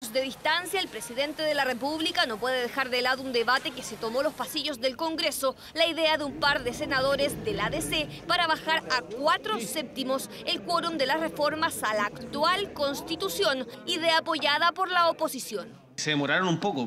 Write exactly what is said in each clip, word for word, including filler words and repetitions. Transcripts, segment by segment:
metros de distancia, el presidente de la República no puede dejar de lado un debate que se tomó los pasillos del Congreso, la idea de un par de senadores del A D C para bajar a cuatro séptimos el quórum de las reformas a la actual Constitución, idea apoyada por la oposición. Se demoraron un poco.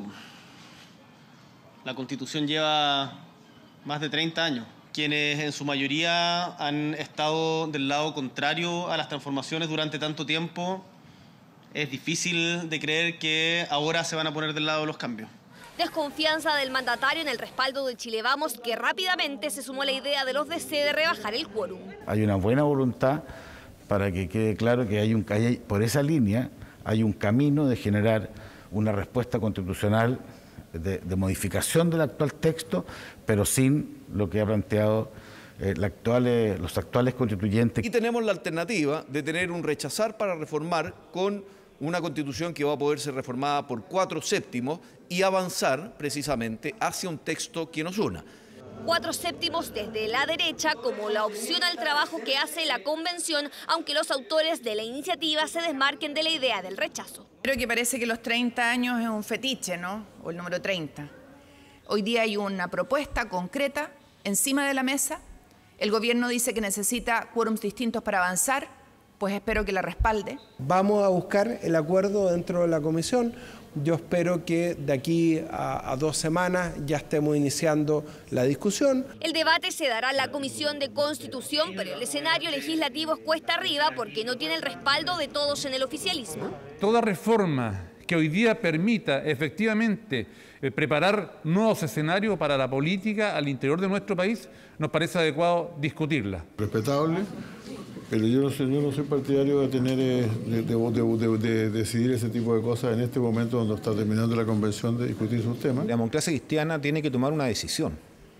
La Constitución lleva más de treinta años. Quienes en su mayoría han estado del lado contrario a las transformaciones durante tanto tiempo, es difícil de creer que ahora se van a poner del lado de los cambios. Desconfianza del mandatario en el respaldo de Chile Vamos, que rápidamente se sumó a la idea de los D C de rebajar el quórum. Hay una buena voluntad para que quede claro que hay un, hay, por esa línea hay un camino de generar una respuesta constitucional de, de modificación del actual texto, pero sin lo que ha planteado eh, la actual, los actuales constituyentes. Y tenemos la alternativa de tener un rechazar para reformar con una constitución que va a poder ser reformada por cuatro séptimos y avanzar precisamente hacia un texto que nos una. Cuatro séptimos desde la derecha como la opción al trabajo que hace la convención, aunque los autores de la iniciativa se desmarquen de la idea del rechazo. Creo que parece que los treinta años es un fetiche, ¿no? O el número treinta. Hoy día hay una propuesta concreta encima de la mesa. El gobierno dice que necesita quórums distintos para avanzar, pues espero que la respalde. Vamos a buscar el acuerdo dentro de la comisión. Yo espero que de aquí a, a dos semanas ya estemos iniciando la discusión. El debate se dará en la Comisión de Constitución, pero el escenario legislativo es cuesta arriba porque no tiene el respaldo de todos en el oficialismo. Toda reforma que hoy día permita efectivamente eh, preparar nuevos escenarios para la política al interior de nuestro país, nos parece adecuado discutirla. Respetable. Pero yo no, soy, yo no soy partidario de tener eh, de, de, de, de, de decidir ese tipo de cosas en este momento donde está terminando la convención de discutir sus temas. La democracia cristiana tiene que tomar una decisión.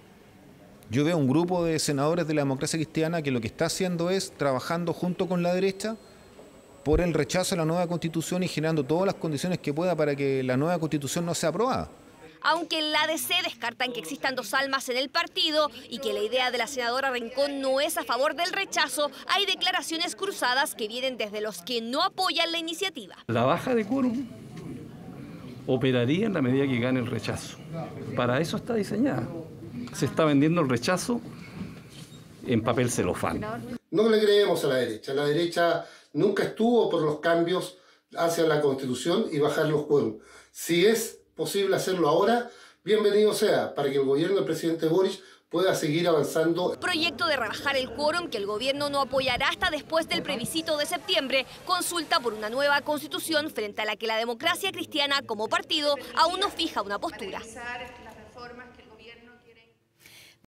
Yo veo un grupo de senadores de la democracia cristiana que lo que está haciendo es trabajando junto con la derecha por el rechazo a la nueva constitución y generando todas las condiciones que pueda para que la nueva constitución no sea aprobada. Aunque en la A D C descartan que existan dos almas en el partido y que la idea de la senadora Rincón no es a favor del rechazo, hay declaraciones cruzadas que vienen desde los que no apoyan la iniciativa. La baja de quórum operaría en la medida que gane el rechazo. Para eso está diseñada. Se está vendiendo el rechazo en papel celofán. No le creemos a la derecha. La derecha nunca estuvo por los cambios hacia la Constitución y bajar los quórum. Si es posible hacerlo ahora, bienvenido sea, para que el gobierno del presidente Boric pueda seguir avanzando. Proyecto de rebajar el quórum que el gobierno no apoyará hasta después del plebiscito de septiembre, consulta por una nueva constitución frente a la que la democracia cristiana como partido aún no fija una postura.